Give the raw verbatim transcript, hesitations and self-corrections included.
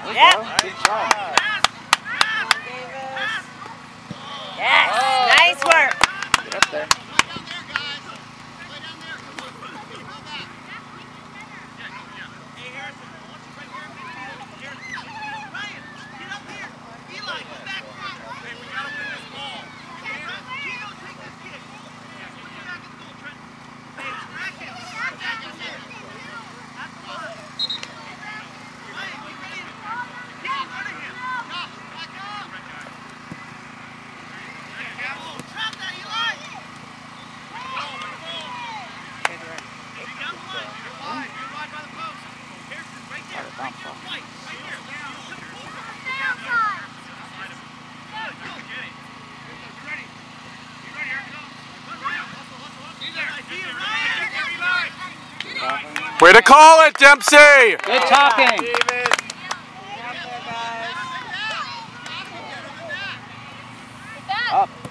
Yep. Good shot. Yes. Oh, nice work. Get up there. Way to call it, Dempsey! Good talking. Up.